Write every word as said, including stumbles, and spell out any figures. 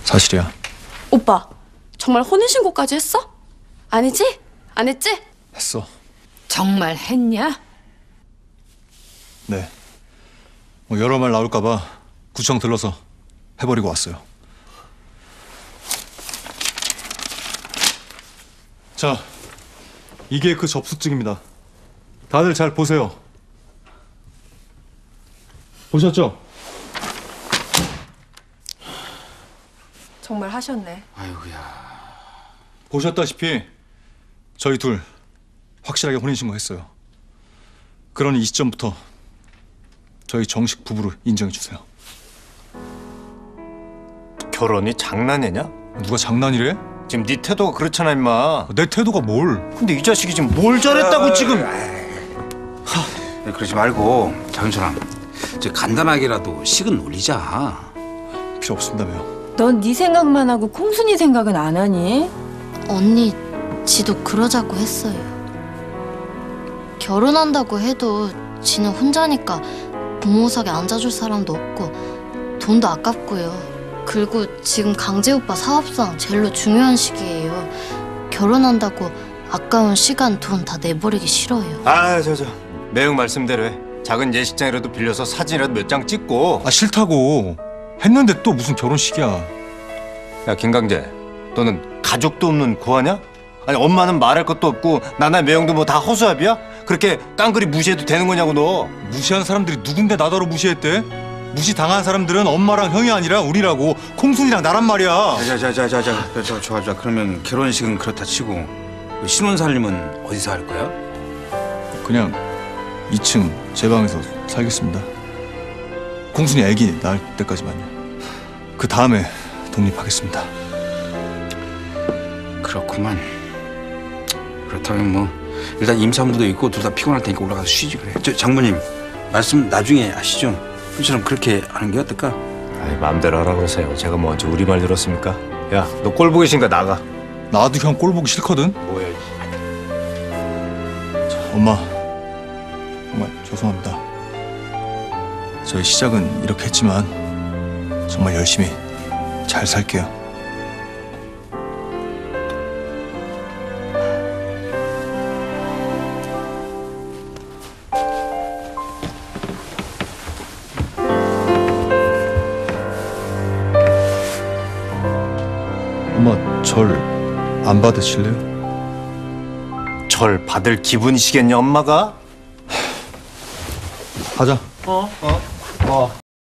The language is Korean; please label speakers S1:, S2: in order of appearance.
S1: 사실이야.
S2: 오빠, 정말 혼인신고까지 했어? 아니지? 안 했지?
S1: 했어.
S3: 정말 했냐?
S1: 네. 뭐 여러 말 나올까봐 구청 들러서 해버리고 왔어요. 자, 이게 그 접수증입니다. 다들 잘 보세요. 보셨죠?
S2: 정말 하셨네.
S4: 아이고야.
S1: 보셨다시피 저희 둘 확실하게 혼인신고했어요. 그러니 이 시점부터 저희 정식 부부로 인정해 주세요.
S4: 결혼이 장난이냐?
S1: 누가 장난이래?
S4: 지금 네 태도가 그렇잖아 임마.
S1: 내 태도가 뭘?
S4: 근데 이 자식이 지금 뭘 잘했다고 지금.
S5: 네, 그러지 말고 장윤철아, 저 간단하게라도 식은 올리자.
S1: 필요 없습니다며.
S3: 넌 네 생각만 하고 콩순이 생각은 안 하니?
S6: 언니, 지도 그러자고 했어요. 결혼한다고 해도 지는 혼자니까 부모석에 앉아줄 사람도 없고 돈도 아깝고요. 그리고 지금 강재 오빠 사업상 제일로 중요한 시기예요. 결혼한다고 아까운 시간, 돈 다 내버리기 싫어요.
S4: 아, 저, 저. 매형 말씀대로 해. 작은 예식장이라도 빌려서 사진이라도 몇 장 찍고.
S1: 아 싫다고. 했는데 또 무슨 결혼식이야.
S4: 야, 김강재. 너는 가족도 없는 고아냐? 아니, 엄마는 말할 것도 없고 나나 매형도 뭐 다 허수아비야? 그렇게 깡그리 무시해도 되는 거냐고 너.
S1: 무시한 사람들이 누군데 나더러 무시했대? 무시당한 사람들은 엄마랑 형이 아니라 우리라고. 콩순이랑 나란 말이야.
S5: 자자자자자, 저 좋아 좋아. 그러면 결혼식은 그렇다 치고 신혼 살림은 어디서 할 거야?
S1: 그냥 이 층 제 방에서 살겠습니다. 콩순이 애기 낳을 때까지만요. 그 다음에 독립하겠습니다.
S5: 그렇구만. 그렇다면 뭐 일단 임산부도 있고 둘 다 피곤할 테니까 올라가서 쉬지 그래. 저 장모님 말씀 나중에 하시죠. 그처럼 그렇게 하는 게 어떨까?
S4: 아이, 마음대로 하라 그러세요. 제가 뭐 언제 우리 말 들었습니까? 야, 너 꼴 보기 싫으니까 나가.
S1: 나도 형 꼴 보기 싫거든.
S4: 뭐야?
S1: 엄마, 정말 죄송합니다. 저희 시작은 이렇게 했지만 정말 열심히 잘 살게요. 엄마, 절 안 받으실래요?
S4: 절 받을 기분이시겠냐 엄마가?
S1: 가자.
S4: 어? 어? 어.